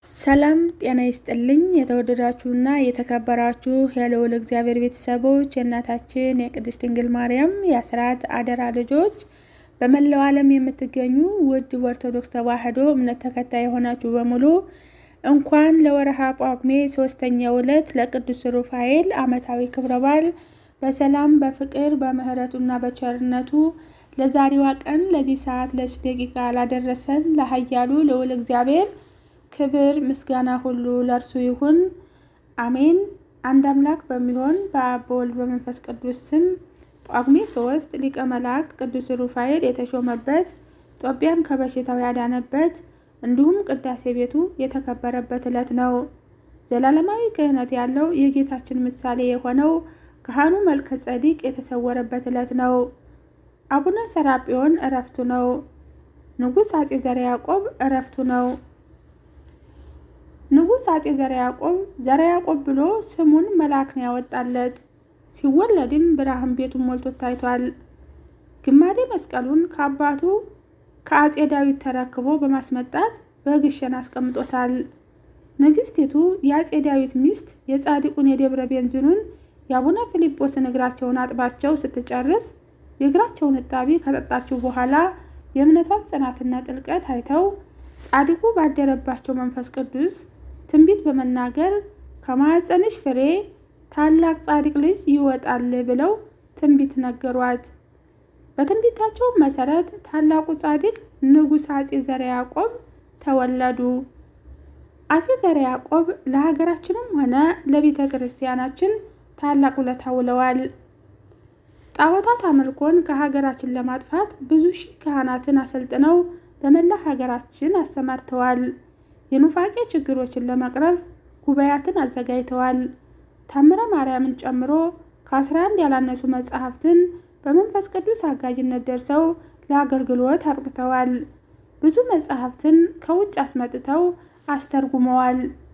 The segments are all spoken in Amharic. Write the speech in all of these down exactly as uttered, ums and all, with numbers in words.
ሰላም ጤና ይስጥልኝ የተወደዳችሁና የተከበራችሁ የልዑል እግዚአብሔር ቤተሰቦች የእናታችን የቅድስት ድንግል ማርያም የአስራት አደራ ልጆች በመላው ዓለም የምትገኙ ውድ ኦርቶዶክስ ተዋሕዶ እምነት ተከታይ የሆናችሁ በሙሉ እንኳን ለወርሃ ጳጉሜ ሶስተኛው ዕለት ለቅዱስ ሩፋኤል ዓመታዊ ክብረ በዓል በሰላም በፍቅር በምህረቱና በቸርነቱ ለዛሬዋ ቀን ለዚህ ሰዓት ለዚህ ደቂቃ ላደረሰን ለኃያሉ ልዑል እግዚአብሔር ክብር ምስጋና ሁሉ ለእርሱ ይሁን አሜን። አንድ አምላክ በሚሆን በአብ በወልድ በመንፈስ ቅዱስ ስም ጳጉሜ ሶስት ሊቀ መላእክት ቅዱስ ሩፋኤል የተሾመበት ኢትዮጵያን ከበሽታው ያዳነበት እንዲሁም ቅዳሴ ቤቱ የተከበረበት ዕለት ነው። ዘላለማዊ ክህነት ያለው የጌታችን ምሳሌ የሆነው ካህኑ መልከ ጼዴቅ የተሰወረበት ዕለት ነው። አቡነ ሰራጵዮን ዕረፍቱ ነው። ንጉሥ አጼ ዘርዓ ያዕቆብ ዕረፍቱ ነው። ንጉሥ አጼ ዘርዓ ያዕቆብ ዘርዓ ያዕቆብ ብሎ ስሙን መልአክ ነው ያወጣለት። ሲወለድም ብርሃን ቤቱን ሞልቶ ታይቷል። ግማዴ መስቀሉን ከአባቱ ከአጼ ዳዊት ተረክቦ በማስመጣት በግሸን አስቀምጦታል። ንግስቲቱ የአጼ ዳዊት ሚስት የጻድቁን የደብረ ቤንዚኑን የአቡነ ፊልጶስን እግራቸውን አጥባቸው ስትጨርስ የእግራቸውን እጣቢ ከጠጣችው በኋላ የእምነቷን ጽናትና ጥልቀት አይተው ጻድቁ ባደረባቸው መንፈስ ቅዱስ ትንቢት በመናገር ከማኅፀንሽ ፍሬ ታላቅ ጻድቅ ልጅ ይወጣል ብለው ትንቢት ነገሯት። በትንቢታቸው መሰረት ታላቁ ጻድቅ ንጉሥ አጼ ዘርዓ ያዕቆብ ተወለዱ። አጼ ዘርዓ ያዕቆብ ለሀገራችንም ሆነ ለቤተ ክርስቲያናችን ታላቅ ውለታ ውለዋል። ጣዖታት አምልኮን ከሀገራችን ለማጥፋት ብዙ ሺህ ካህናትን አሰልጥነው በመላ ሀገራችን አሰማርተዋል። የኑፋቄ ችግሮችን ለመቅረፍ ጉባኤያትን አዘጋጅተዋል። ታምረ ማርያምን ጨምሮ ከአስራ አንድ ያላነሱ መጽሐፍትን በመንፈስ ቅዱስ አጋዥነት ደርሰው ለአገልግሎት አብቅተዋል። ብዙ መጽሐፍትን ከውጭ አስመጥተው አስተርጉመዋል።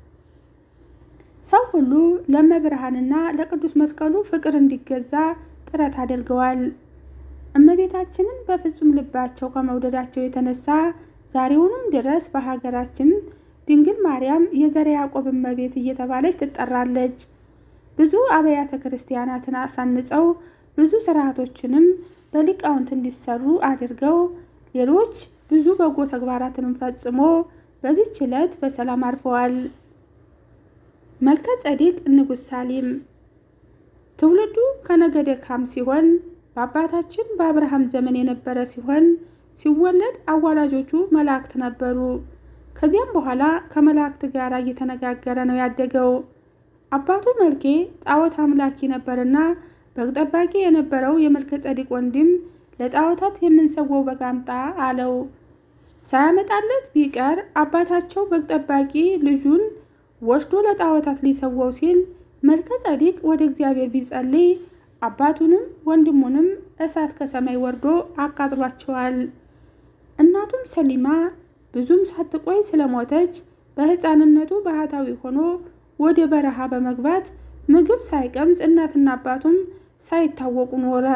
ሰው ሁሉ ለመብርሃንና ለቅዱስ መስቀሉ ፍቅር እንዲገዛ ጥረት አድርገዋል። እመቤታችንን በፍጹም ልባቸው ከመውደዳቸው የተነሳ ዛሬውንም ድረስ በሀገራችን ድንግል ማርያም የዘርዓ ያዕቆብ እመቤት እየተባለች ትጠራለች። ብዙ አብያተ ክርስቲያናትን አሳንጸው ብዙ ስርዓቶችንም በሊቃውንት እንዲሰሩ አድርገው ሌሎች ብዙ በጎ ተግባራትንም ፈጽሞ በዚህች ዕለት በሰላም አርፈዋል። መልከ ጼዴቅ ንጉሥ ሳሌም ትውልዱ ከነገደ ካም ሲሆን በአባታችን በአብርሃም ዘመን የነበረ ሲሆን ሲወለድ አዋላጆቹ መላእክት ነበሩ። ከዚያም በኋላ ከመላእክት ጋር እየተነጋገረ ነው ያደገው። አባቱ መልኬ ጣዖት አምላኪ ነበርና በግ ጠባቂ የነበረው የመልከ ጼዴቅ ወንድም ለጣዖታት የምንሰዋው በግ አምጣ አለው። ሳያመጣለት ቢቀር አባታቸው በግ ጠባቂ ልጁን ወስዶ ለጣዖታት ሊሰዋው ሲል መልከ ጼዴቅ ወደ እግዚአብሔር ቢጸልይ አባቱንም ወንድሙንም እሳት ከሰማይ ወርዶ አቃጥሏቸዋል። እናቱም ሰሊማ ብዙም ሳትቆይ ስለሞተች በሕፃንነቱ ባህታዊ ሆኖ ወደ በረሃ በመግባት ምግብ ሳይቀምስ እናትና አባቱም ሳይታወቁ ኖረ።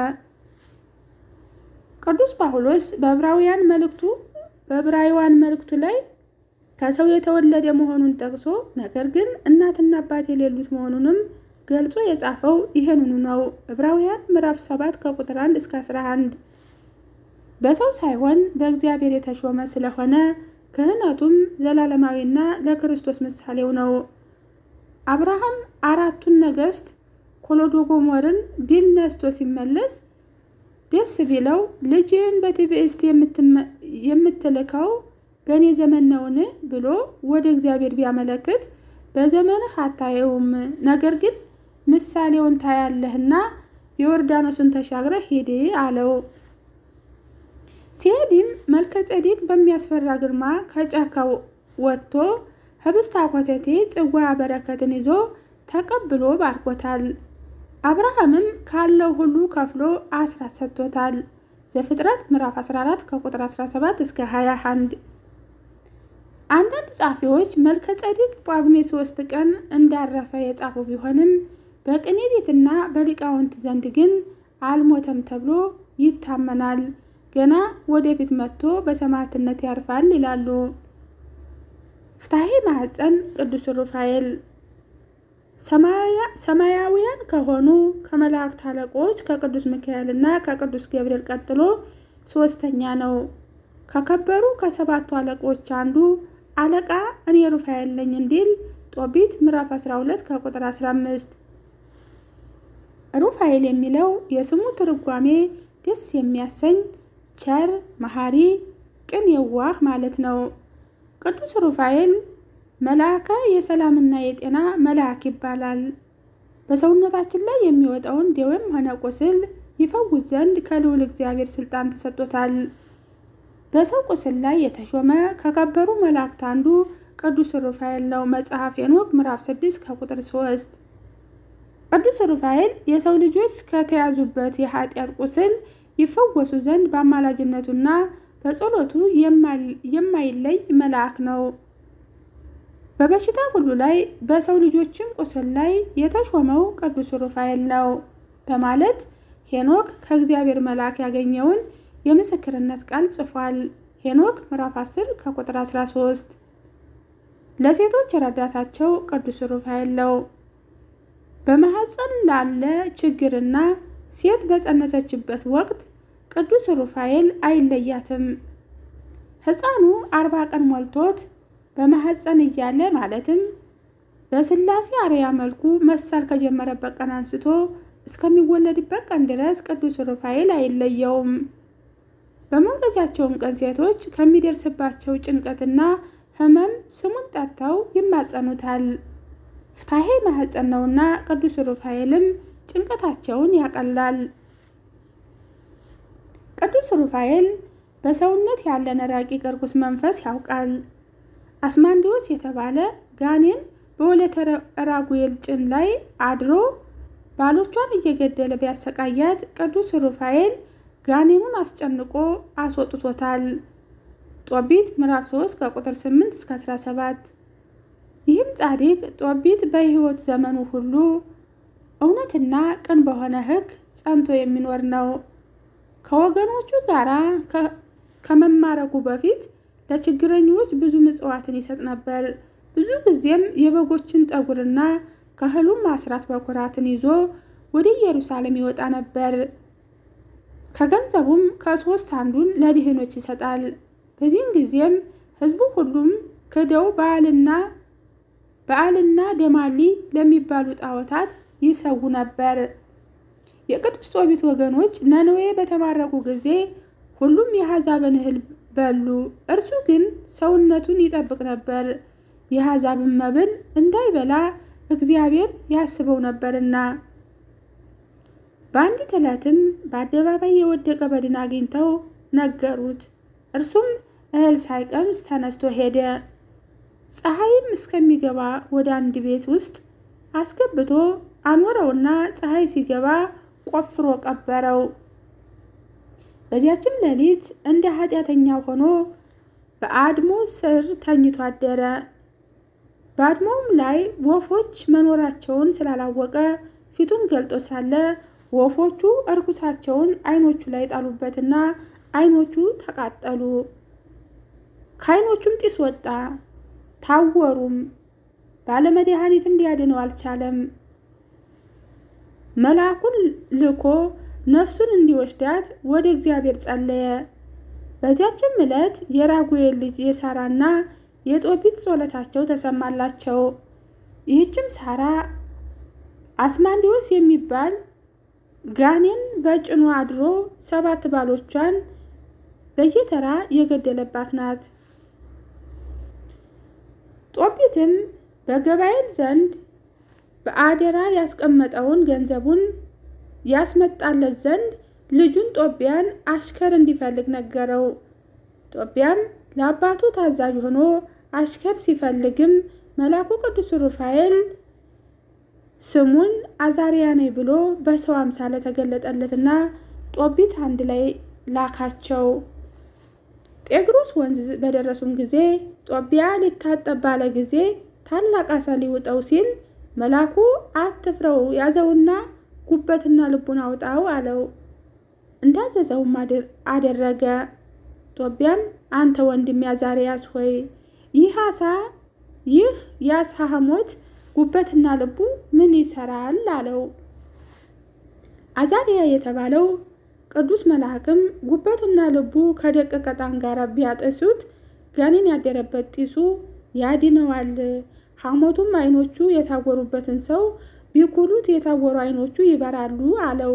ቅዱስ ጳውሎስ በዕብራውያን መልእክቱ በዕብራውያን መልእክቱ ላይ ከሰው የተወለደ መሆኑን ጠቅሶ ነገር ግን እናትና አባት የሌሉት መሆኑንም ገልጾ የጻፈው ይሄንኑ ነው። ዕብራውያን ምዕራፍ ሰባት ከቁጥር አንድ እስከ አስራ አንድ በሰው ሳይሆን በእግዚአብሔር የተሾመ ስለሆነ ክህነቱም ዘላለማዊና ለክርስቶስ ምሳሌው ነው። አብርሃም አራቱን ነገሥት ኮሎዶጎሞርን ድል ነስቶ ሲመለስ ደስ ቢለው ልጅህን በትዕግስት የምትልከው በእኔ ዘመን ነውን ብሎ ወደ እግዚአብሔር ቢያመለክት በዘመንህ አታየውም፣ ነገር ግን ምሳሌውን ታያለህና የዮርዳኖስን ተሻግረህ ሂድ አለው። ሲሄድም መልከ ጼዴቅ በሚያስፈራ ግርማ ከጫካው ወጥቶ ህብስተ አኮቴቴ ጽዋ በረከትን ይዞ ተቀብሎ ባርኮታል። አብርሃምም ካለው ሁሉ ከፍሎ አስራት ሰጥቶታል። ዘፍጥረት ምዕራፍ አስራ አራት ከቁጥር አስራ ሰባት እስከ ሃያ አንድ። አንዳንድ ጻፊዎች መልከ ጼዴቅ ጳጉሜ ሶስት ቀን እንዳረፈ የጻፉ ቢሆንም በቅኔ ቤትና በሊቃውንት ዘንድ ግን አልሞተም ተብሎ ይታመናል። ገና ወደፊት መጥቶ በሰማዕትነት ያርፋል ይላሉ። ፍታሄ ማህፀን ቅዱስ ሩፋኤል ሰማያዊያን ከሆኑ ከመላእክት አለቆች ከቅዱስ ሚካኤልና ከቅዱስ ገብርኤል ቀጥሎ ሶስተኛ ነው። ከከበሩ ከሰባቱ አለቆች አንዱ አለቃ እኔ ሩፋኤል ነኝ እንዲል ጦቢት ምዕራፍ አስራ ሁለት ከቁጥር አስራ አምስት። ሩፋኤል የሚለው የስሙ ትርጓሜ ደስ የሚያሰኝ፣ ቸር፣ መሐሪ፣ ቅን፣ የዋህ ማለት ነው። ቅዱስ ሩፋኤል መልአከ የሰላምና የጤና መልአክ ይባላል። በሰውነታችን ላይ የሚወጣውን ደዌም ሆነ ቁስል ይፈውስ ዘንድ ከልዑል እግዚአብሔር ስልጣን ተሰጥቶታል። በሰው ቁስል ላይ የተሾመ ከከበሩ መላእክት አንዱ ቅዱስ ሩፋኤል ነው። መጽሐፍ ሄኖክ ምዕራፍ ስድስት ከቁጥር ሶስት። ቅዱስ ሩፋኤል የሰው ልጆች ከተያዙበት የኃጢአት ቁስል ይፈወሱ ዘንድ በአማላጅነቱና በጸሎቱ የማይለይ መልአክ ነው። በበሽታ ሁሉ ላይ በሰው ልጆችም ቁስል ላይ የተሾመው ቅዱስ ሩፋኤል ነው በማለት ሄኖክ ከእግዚአብሔር መልአክ ያገኘውን የምስክርነት ቃል ጽፏል። ሄኖክ ምዕራፍ አስር ከቁጥር አስራ ሶስት። ለሴቶች ረዳታቸው ቅዱስ ሩፋኤል ነው። በማህፀን ላለ ችግርና ሴት በጸነሰችበት ወቅት ቅዱስ ሩፋኤል አይለያትም። ሕፃኑ አርባ ቀን ሞልቶት በማህፀን እያለ ማለትም በስላሴ አርያ መልኩ መሳል ከጀመረበት ቀን አንስቶ እስከሚወለድበት ቀን ድረስ ቅዱስ ሩፋኤል አይለየውም። በመውለጃቸውም ቀን ሴቶች ከሚደርስባቸው ጭንቀትና ህመም ስሙን ጠርተው ይማጸኑታል። ፍታሄ ማህፀን ነውና ቅዱስ ሩፋኤልም ጭንቀታቸውን ያቀላል። ቅዱስ ሩፋኤል በሰውነት ያለን ረቂቅ ርኩስ መንፈስ ያውቃል። አስማንዲዎስ የተባለ ጋኔን በወለተ ራጉኤል ጭን ላይ አድሮ ባሎቿን እየገደለ ቢያሰቃያት ቅዱስ ሩፋኤል ጋኔኑን አስጨንቆ አስወጥቶታል። ጦቢት ምዕራፍ ሶስት ከቁጥር ስምንት እስከ አስራ ሰባት። ይህም ጻድቅ ጦቢት በሕይወት ዘመኑ ሁሉ እውነትና ቅን በሆነ ሕግ ጸንቶ የሚኖር ነው። ከወገኖቹ ጋራ ከመማረኩ በፊት ለችግረኞች ብዙ ምጽዋትን ይሰጥ ነበር። ብዙ ጊዜም የበጎችን ጠጉርና ከእህሉም አስራት በኩራትን ይዞ ወደ ኢየሩሳሌም ይወጣ ነበር። ከገንዘቡም ከሶስት አንዱን ለድህኖች ይሰጣል። በዚህም ጊዜም ሕዝቡ ሁሉም ክደው በዓልና በዓልና ደማሊ ለሚባሉ ጣዖታት ይሰዉ ነበር። የቅዱስ ጦቢት ወገኖች ነነዌ በተማረኩ ጊዜ ሁሉም የአሕዛብን እህል በሉ። እርሱ ግን ሰውነቱን ይጠብቅ ነበር፣ የአሕዛብን መብል እንዳይበላ እግዚአብሔር ያስበው ነበርና። በአንዲት ዕለትም በአደባባይ የወደቀ በድን አግኝተው ነገሩት። እርሱም እህል ሳይቀምስ ተነስቶ ሄደ። ፀሐይም እስከሚገባ ወደ አንድ ቤት ውስጥ አስገብቶ አኖረውና ፀሐይ ሲገባ ቆፍሮ ቀበረው። በዚያችም ሌሊት እንደ ኃጢአተኛ ሆኖ በአድሞ ስር ተኝቶ አደረ። በአድሞውም ላይ ወፎች መኖራቸውን ስላላወቀ ፊቱን ገልጦ ሳለ ወፎቹ እርኩሳቸውን ዓይኖቹ ላይ ጣሉበትና ዓይኖቹ ተቃጠሉ። ከዓይኖቹም ጢስ ወጣ፣ ታወሩም። ባለመድኃኒትም ሊያድነው አልቻለም። መልአኩን ልኮ ነፍሱን እንዲወስዳት ወደ እግዚአብሔር ጸለየ። በዚያችም ዕለት የራጉኤል ልጅ የሳራና የጦቢት ጸሎታቸው ተሰማላቸው። ይህችም ሳራ አስማንዲዎስ የሚባል ጋኔን በጭኑ አድሮ ሰባት ባሎቿን በየተራ የገደለባት ናት። ጦቢትም በገባኤል ዘንድ በአደራ ያስቀመጠውን ገንዘቡን ያስመጣለት ዘንድ ልጁን ጦቢያን አሽከር እንዲፈልግ ነገረው። ጦቢያም ለአባቱ ታዛዥ ሆኖ አሽከር ሲፈልግም መልአኩ ቅዱስ ሩፋኤል ስሙን አዛሪያ ነኝ ብሎ በሰው አምሳለ ተገለጠለትና ጦቢት አንድ ላይ ላካቸው። ጤግሮስ ወንዝ በደረሱም ጊዜ ጦቢያ ሊታጠብ ባለ ጊዜ ታላቅ አሳ ሊውጠው ሲል መልአኩ አትፍረው፣ ያዘውና ጉበትና ልቡን አውጣው አለው። እንዳዘዘውም አደረገ። ጦቢያም አንተ ወንድም አዛሪያስ ሆይ ይህ አሳ ይህ የአሳ ሐሞት ጉበትና ልቡ ምን ይሰራል አለው። አዛርያ የተባለው ቅዱስ መልአክም ጉበቱና ልቡ ከደቀቀ ዕጣን ጋር ቢያጤሱት ጋኔን ያደረበት ጢሱ ያድነዋል። ሐሞቱም ዓይኖቹ የታወሩበትን ሰው ቢኩሉት የታወሩ ዓይኖቹ ይበራሉ አለው።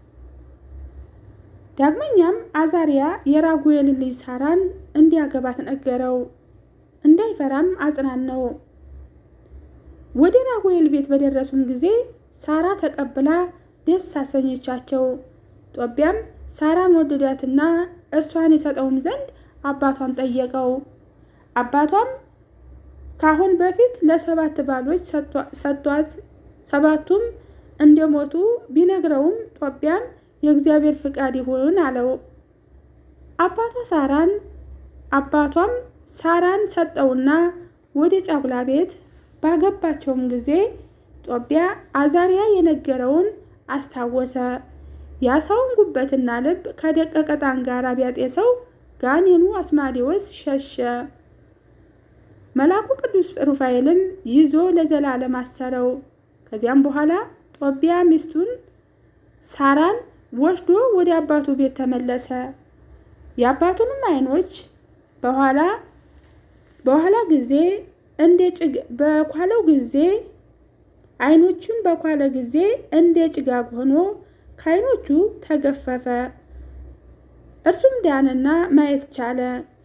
ዳግመኛም አዛርያ የራጉኤልን ልጅ ሳራን እንዲያገባት ነገረው። እንዳይፈራም አጽናነው። ወደ ራጉኤል ቤት በደረሱም ጊዜ ሳራ ተቀብላ ደስ አሰኘቻቸው። ጦቢያም ሳራን ወደዳትና እርሷን የሰጠውም ዘንድ አባቷን ጠየቀው። አባቷም ካሁን በፊት ለሰባት ባሎች ሰጥቷት ሰባቱም እንደሞቱ ቢነግረውም ጦቢያም የእግዚአብሔር ፍቃድ ይሁን አለው። አባቷ ሳራን አባቷም ሳራን ሰጠውና ወደ ጫጉላ ቤት ባገባቸውም ጊዜ ጦቢያ አዛርያ የነገረውን አስታወሰ። የአሳውን ጉበትና ልብ ከደቀቀ ዕጣን ጋር ቢያጤሰው ጋኔኑ አስማዴዎስ ሸሸ። መልአኩ ቅዱስ ሩፋኤልም ይዞ ለዘላለም አሰረው። ከዚያም በኋላ ጦቢያ ሚስቱን ሳራን ወስዶ ወደ አባቱ ቤት ተመለሰ። የአባቱንም ዓይኖች በኋላ በኋላ ጊዜ እንደ ጭግ በኳለው ጊዜ ዓይኖቹን በኳለ ጊዜ እንደ ጭጋግ ሆኖ ከዓይኖቹ ተገፈፈ። እርሱም ዳነና ማየት ቻለ።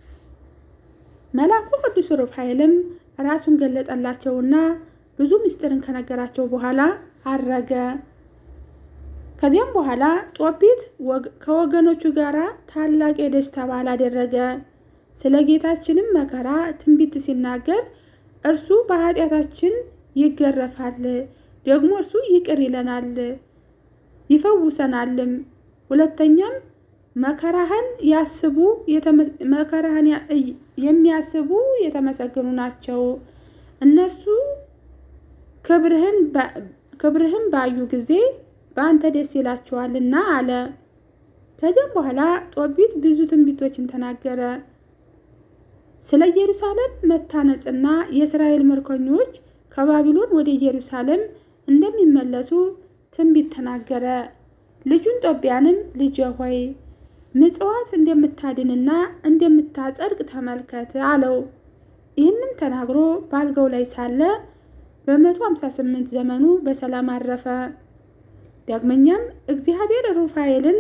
መልአኩ ቅዱስ ሩፋኤልም ራሱን ገለጠላቸውና ብዙ ምስጢርን ከነገራቸው በኋላ አረገ። ከዚያም በኋላ ጦቢት ከወገኖቹ ጋር ታላቅ የደስታ በዓል አደረገ። ስለ ጌታችንም መከራ ትንቢት ሲናገር እርሱ በኃጢአታችን ይገረፋል፣ ደግሞ እርሱ ይቅር ይለናል ይፈውሰናልም። ሁለተኛም መከራህን ያስቡ መከራህን የሚያስቡ የተመሰገኑ ናቸው፣ እነርሱ ክብርህን ክብርህን ባዩ ጊዜ በአንተ ደስ ይላቸዋልና አለ። ከዚያም በኋላ ጦቢት ብዙ ትንቢቶችን ተናገረ። ስለ ኢየሩሳሌም መታነጽና የእስራኤል ምርኮኞች ከባቢሎን ወደ ኢየሩሳሌም እንደሚመለሱ ትንቢት ተናገረ። ልጁን ጦቢያንም ልጄ ሆይ ምጽዋት እንደምታድንና እንደምታጸድቅ ተመልከት አለው። ይህንም ተናግሮ ባልጋው ላይ ሳለ በመቶ ሃምሳ ስምንት ዘመኑ በሰላም አረፈ። ዳግመኛም እግዚአብሔር ሩፋኤልን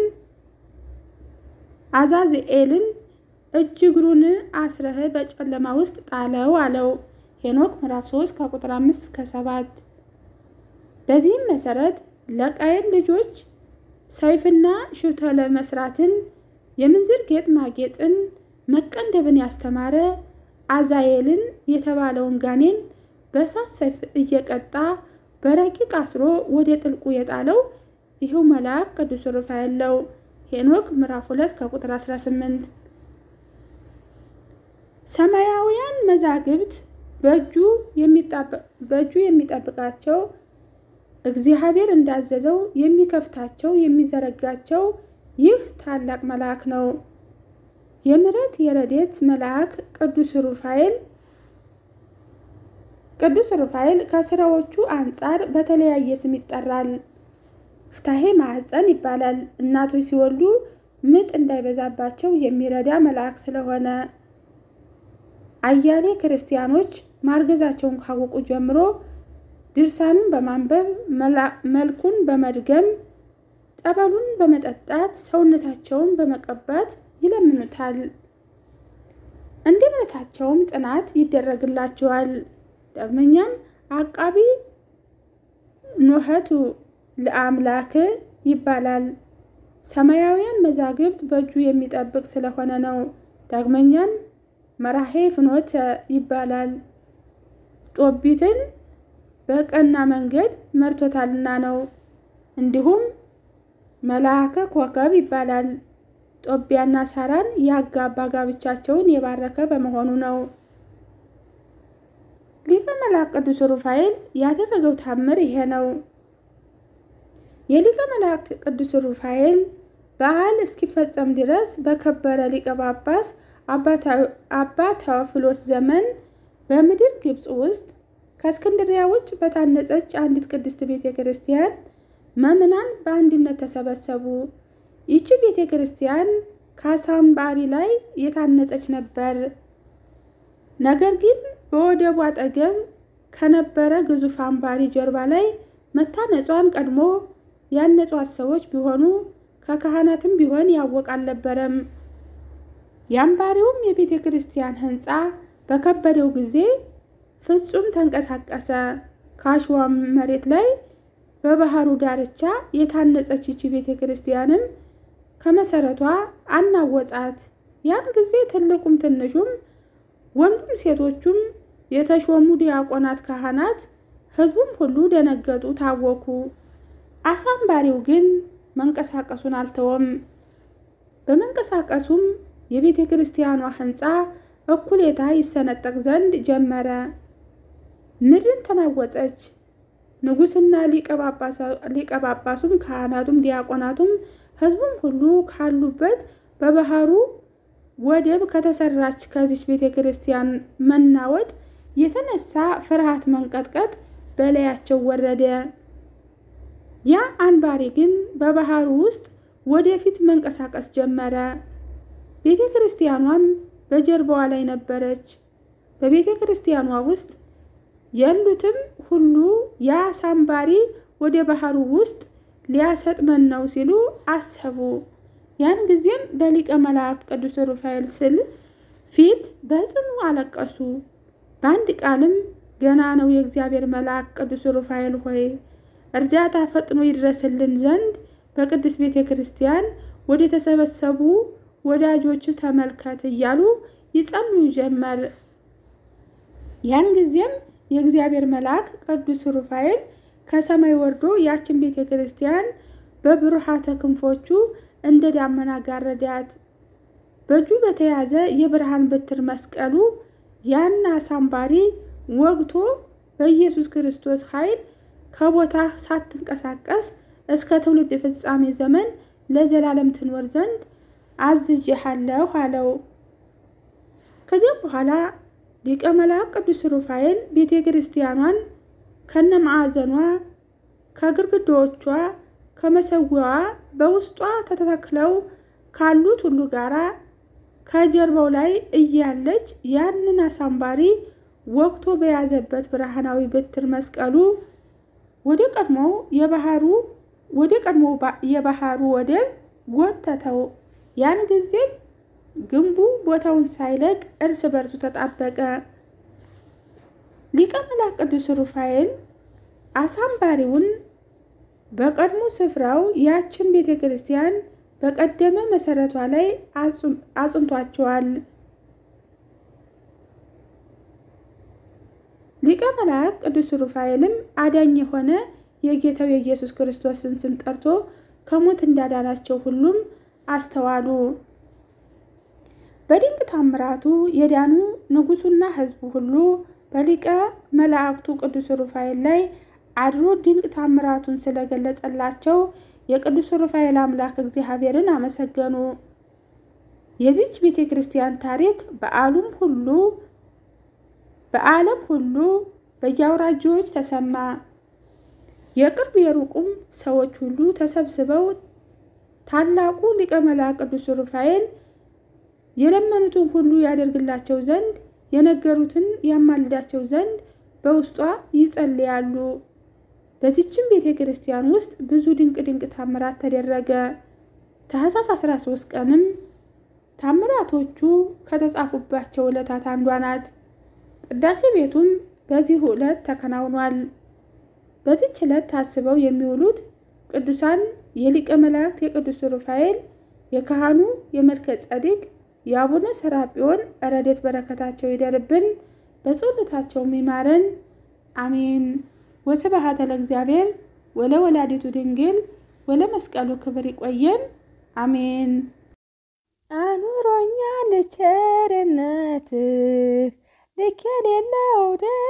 አዛዝኤልን እጅ እግሩን አስረህ በጨለማ ውስጥ ጣለው አለው። ሄኖክ ምዕራፍ ሶስት ከቁጥር አምስት እስከ ሰባት። በዚህም መሰረት ለቃየል ልጆች ሰይፍና ሽተለ መስራትን የምንዝር ጌጥ ማጌጥን መቀንደብን ያስተማረ አዛኤልን የተባለውን ጋኔን በእሳት ሰይፍ እየቀጣ በረቂቅ አስሮ ወደ ጥልቁ የጣለው ይኸው መልአክ ቅዱስ ሩፋኤል ነው። ሄኖክ ምዕራፍ ሁለት ከቁጥር አስራ ስምንት። ሰማያውያን መዛግብት በእጁ በእጁ የሚጠብቃቸው እግዚአብሔር እንዳዘዘው የሚከፍታቸው የሚዘረጋቸው ይህ ታላቅ መልአክ ነው። የምሕረት የረድኤት መልአክ ቅዱስ ሩፋኤል ቅዱስ ሩፋኤል ከስራዎቹ አንጻር በተለያየ ስም ይጠራል። ፍታሄ ማህፀን ይባላል። እናቶች ሲወልዱ ምጥ እንዳይበዛባቸው የሚረዳ መልአክ ስለሆነ አያሌ ክርስቲያኖች ማርገዛቸውን ካወቁ ጀምሮ ድርሳኑን በማንበብ መልኩን በመድገም ጠበሉን በመጠጣት ሰውነታቸውን በመቀባት ይለምኑታል። እንደ እምነታቸውም ጽናት ይደረግላቸዋል። ዳግመኛም አቃቢ ኖህቱ ለአምላክ ይባላል። ሰማያውያን መዛግብት በእጁ የሚጠብቅ ስለሆነ ነው። ዳግመኛም መራሄ ፍኖተ ይባላል። ጦቢትን በቀና መንገድ መርቶታልና ነው። እንዲሁም መልአከ ኮከብ ይባላል። ጦቢያና ሳራን ያጋባ ጋብቻቸውን የባረከ በመሆኑ ነው። ሊቀ መላእክት ቅዱስ ሩፋኤል ያደረገው ታምር ይሄ ነው። የሊቀ መላእክት ቅዱስ ሩፋኤል በዓል እስኪፈጸም ድረስ በከበረ ሊቀ ጳጳስ አባ ቴዎፍሎስ ዘመን በምድር ግብጽ ውስጥ ከእስክንድርያ ውጭ በታነጸች አንዲት ቅድስት ቤተ ክርስቲያን ምዕመናን በአንድነት ተሰበሰቡ። ይህች ቤተ ክርስቲያን ከአሳንባሪ ላይ የታነጸች ነበር። ነገር ግን በወደቡ አጠገብ ከነበረ ግዙፍ አምባሪ ጀርባ ላይ መታነጿን ቀድሞ ያነጿት ሰዎች ቢሆኑ ከካህናትም ቢሆን ያወቅ አልነበረም። የአምባሪውም የቤተ ክርስቲያን ሕንፃ በከበደው ጊዜ ፍጹም ተንቀሳቀሰ። ከአሸዋም መሬት ላይ በባህሩ ዳርቻ የታነጸች ይህች ቤተ ክርስቲያንም ከመሰረቷ አናወጻት። ያን ጊዜ ትልቁም ትንሹም ወንዱም ሴቶቹም የተሾሙ ዲያቆናት፣ ካህናት፣ ሕዝቡም ሁሉ ደነገጡ፣ ታወኩ። አሳንባሪው ግን መንቀሳቀሱን አልተወም። በመንቀሳቀሱም የቤተ ክርስቲያኗ ሕንፃ እኩሌታ ይሰነጠቅ ዘንድ ጀመረ። ምድርን ተናወጸች። ንጉሥና ሊቀ ጳጳሱም ካህናቱም ዲያቆናቱም ሕዝቡም ሁሉ ካሉበት በባህሩ ወደብ ከተሰራች ከዚች ቤተ ክርስቲያን መናወጥ የተነሳ ፍርሃት፣ መንቀጥቀጥ በላያቸው ወረደ። ያ አንባሪ ግን በባህሩ ውስጥ ወደፊት መንቀሳቀስ ጀመረ። ቤተ ክርስቲያኗም በጀርባዋ ላይ ነበረች። በቤተ ክርስቲያኗ ውስጥ ያሉትም ሁሉ ያ አሳንባሪ ወደ ባህሩ ውስጥ ሊያሰጥመን ነው ሲሉ አሰቡ። ያን ጊዜም በሊቀ መላእክት ቅዱስ ሩፋኤል ስዕል ፊት በጽኑ አለቀሱ። በአንድ ቃልም ገና ነው የእግዚአብሔር መልአክ ቅዱስ ሩፋኤል ሆይ እርዳታ ፈጥኖ ይድረስልን ዘንድ በቅዱስ ቤተ ክርስቲያን ወደ ተሰበሰቡ ወዳጆች ተመልከት እያሉ ይጸልዩ ጀመር። ያን ጊዜም የእግዚአብሔር መልአክ ቅዱስ ሩፋኤል ከሰማይ ወርዶ ያችን ቤተ ክርስቲያን በብሩሃተ ክንፎቹ እንደ ዳመና ጋረዳት። በእጁ በተያዘ የብርሃን በትር መስቀሉ ያን አሳንባሪ ወግቶ በኢየሱስ ክርስቶስ ኃይል ከቦታ ሳትንቀሳቀስ እስከ ትውልድ ፍጻሜ ዘመን ለዘላለም ትኖር ዘንድ አዝዤሃለሁ አለው። ከዚያም በኋላ ሊቀ መላእክት ቅዱስ ሩፋኤል ቤተ ክርስቲያኗን ከነማዕዘኗ፣ ከግድግዳዎቿ፣ ከመሰዊያዋ በውስጧ ተተክለው ካሉት ሁሉ ጋራ ከጀርባው ላይ እያለች ያንን አሳንባሪ ወቅቶ በያዘበት ብርሃናዊ በትር መስቀሉ ወደ ቀድሞ የባህሩ ወደ ቀድሞ የባህሩ ወደብ ጎተተው። ያን ጊዜም ግንቡ ቦታውን ሳይለቅ እርስ በርሱ ተጣበቀ። ሊቀ መላእክት ቅዱስ ሩፋኤል አሳንባሪውን በቀድሞ ስፍራው ያችን ቤተ ክርስቲያን በቀደመ መሰረቷ ላይ አጽንቷቸዋል። ሊቀ መላእክት ቅዱስ ሩፋኤልም አዳኝ የሆነ የጌታው የኢየሱስ ክርስቶስን ስም ጠርቶ ከሞት እንዳዳናቸው ሁሉም አስተዋሉ። በድንቅ ታምራቱ የዳኑ ንጉሱና ሕዝቡ ሁሉ በሊቀ መላእክቱ ቅዱስ ሩፋኤል ላይ አድሮ ድንቅ ታምራቱን ስለገለጸላቸው የቅዱስ ሩፋኤል አምላክ እግዚአብሔርን አመሰገኑ። የዚች ቤተ ክርስቲያን ታሪክ በዓለም ሁሉ በዓለም ሁሉ በየአውራጃዎች ተሰማ። የቅርብ የሩቁም ሰዎች ሁሉ ተሰብስበው ታላቁ ሊቀ መላእክት ቅዱስ ሩፋኤል የለመኑትን ሁሉ ያደርግላቸው ዘንድ የነገሩትን ያማልዳቸው ዘንድ በውስጧ ይጸልያሉ። በዚህችም ቤተ ክርስቲያን ውስጥ ብዙ ድንቅ ድንቅ ታምራት ተደረገ። ታኅሳስ አስራ ሦስት ቀንም ታምራቶቹ ከተጻፉባቸው ዕለታት አንዷ ናት። ቅዳሴ ቤቱም በዚህ ዕለት ተከናውኗል። በዚህች ዕለት ታስበው የሚውሉት ቅዱሳን የሊቀ መላእክት የቅዱስ ሩፋኤል፣ የካህኑ የመልከ ጸዲቅ፣ የአቡነ ሰራጵዮን ረድኤት በረከታቸው ይደርብን፣ በጸሎታቸውም ይማረን፣ አሜን። ወስብሐት ለእግዚአብሔር ወለወላዲቱ ድንግል ወለመስቀሉ ክብር። ይቆየን፣ አሜን። አኑሮኛል ቸርነትህ ልክ የሌለው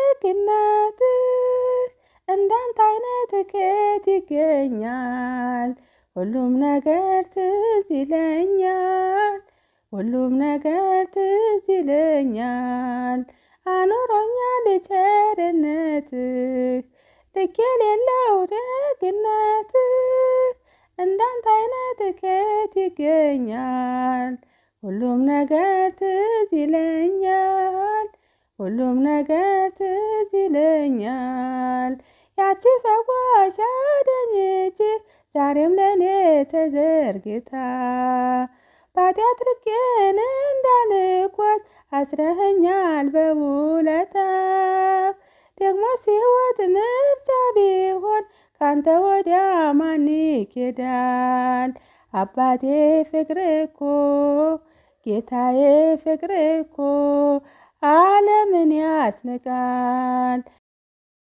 ደግነትህ፣ እንዳንተ አይነት ከየት ይገኛል? ሁሉም ነገር ትዝ ይለኛል፣ ሁሉም ነገር ትዝ ይለኛል። አኖሮኛል ቸርነትህ ልክ የሌለው ደግነትህ። እንዳንተ አይነት ከየት ይገኛል? ሁሉም ነገር ትዝ ይለኛል፣ ሁሉም ነገር ትዝ ይለኛል። ያቺ ፈዋሽ አዳኝ እጅህ ዛሬም ለኔ ተዘርግታ ባጢአት ርቄን እንዳልጓዝ አስረኸኛል በውለታ። ደግሞ ሕይወት ምርጫ ቢሆን ካንተ ወዲያ ማን ይኬዳል? አባቴ ፍቅር እኮ ጌታዬ ፍቅር እኮ ዓለምን ያስንቃል።